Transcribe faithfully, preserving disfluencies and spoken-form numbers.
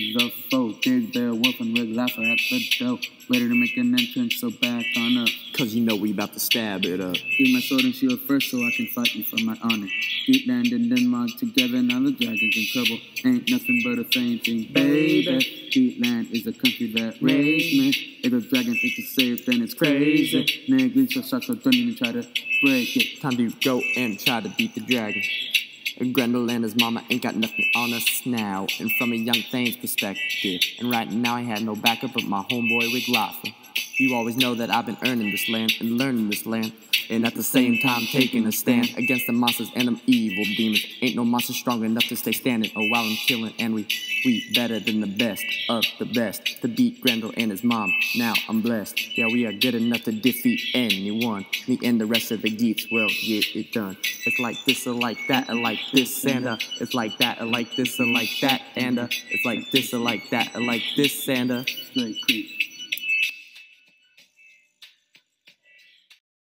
is a foe. Big Bear, Wolf, and Red Laugher at the door. Ready to make an entrance, so back on up. Cause you know we about to stab it up. Give my sword and shield first so I can fight you for my honor. Deepland and Denmark together, now the dragon's in trouble. Ain't nothing but a fame thing, baby. Deepland is a country that raised me. If a dragon thinks it's safe, then it's crazy. Niggas so shots, so don't even try to break it. Time to go and try to beat the dragon. Grendel and his mama ain't got nothing on us now. And from a young Thane's perspective, and right now I had no backup but my homeboy Rick Lawson. You always know that I've been earning this land and learning this land, and at the same time taking a stand against the monsters and them evil demons. Ain't no monster strong enough to stay standing. Oh, while I'm killing, and we we better than the best of the best to beat Grendel and his mom. Now I'm blessed. Yeah, we are good enough to defeat anyone. Me and the rest of the geeks will get it done. It's like this or like that or like this and uh, it's like that or like this or like that and uh, it's like this or like that or like this and uh. Straight creep.